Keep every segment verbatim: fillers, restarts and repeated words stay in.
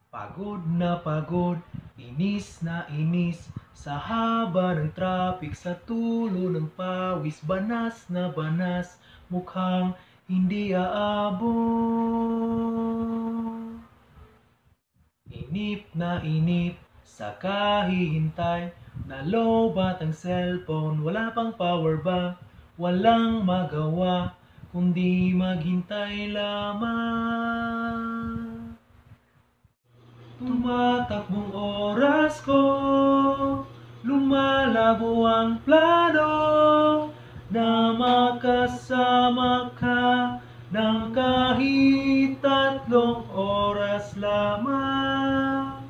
Pagod na pagod, inis na inis, sa haba ng traffic, sa tulo ng pawis, banas na banas, mukhang hindi aabot. Inip na inip, sa kahihintay, nalobat ang cellphone, wala pang power bank, walang magawa, kundi maghintay lamang. Tumatakbong oras ko, lumalabo ang plano, na makasama ka ng kahit tatlong oras lamang.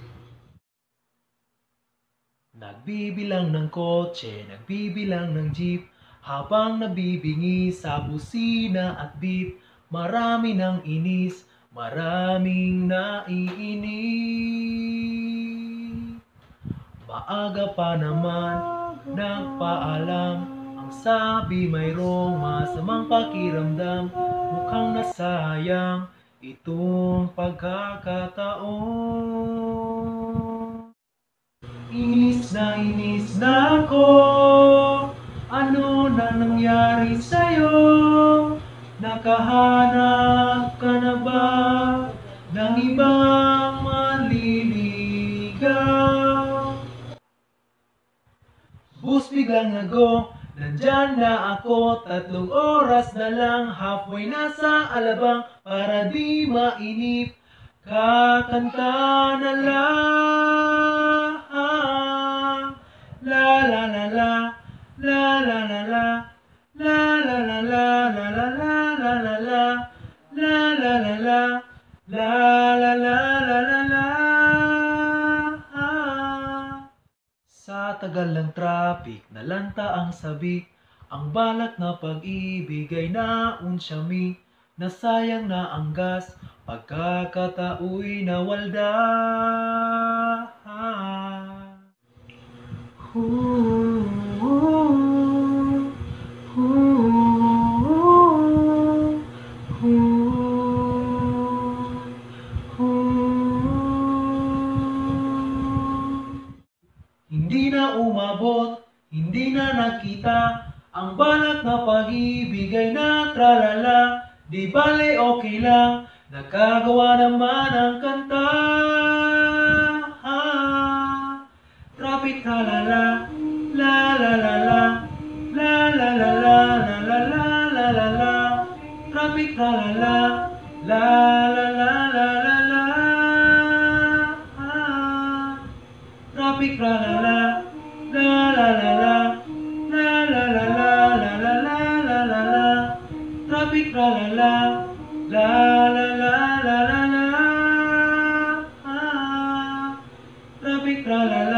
Nagbibilang ng kotse, nagbibilang ng jeep, habang nabibingi sa busina at beep, marami ng inis, maraming naiinip. Maaga pa naman, nagpaalam, ang sabi mayroong masamang pakiramdam, mukhang nasayang itong pagkakataon. Inis na inis na ako, ano na nangyari sa'yo? Nakahanap ka na ba ng ibang manliligaw? Bus biglang nago, nandyan na ako, tatlong oras na lang, halfway na sa Alabang, para di mainip, kakanta na lang. La la la la, la la la la, la la la la, la la la la la la, la la la la, la la la la la la. Sa tagal ng traffic, nalanta ang sabik, ang balak na pag-ibig ay naunsyami, nasayang na ang gas, pagkakatao'y nawalda. Ooh, ooh, ooh, ooh, ooh. Hindi na umabot, hindi na nakita, ang balak na pag-ibig ay natralala, di bale okay lang, nakagawa naman ang kanta. Traffic halala, la la la la, la la la la, la la la la la la, traffic halala, la la la la la la, traffic halala, la la la la, la la la la la la la la la la, traffic halala, la la la la la la, traffic halala.